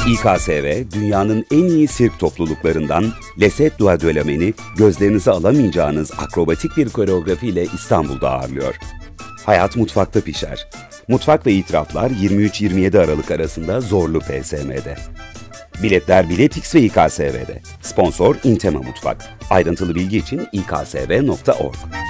İKSV, dünyanın en iyi sirk topluluklarından Leset Duadolemen'i gözlerinizi alamayacağınız akrobatik bir koreografiyle İstanbul'da ağırlıyor. Hayat mutfakta pişer. Mutfak ve itiraflar 23-27 Aralık arasında Zorlu PSM'de. Biletler Biletix ve İKSV'de. Sponsor İntema Mutfak. Ayrıntılı bilgi için iksv.org.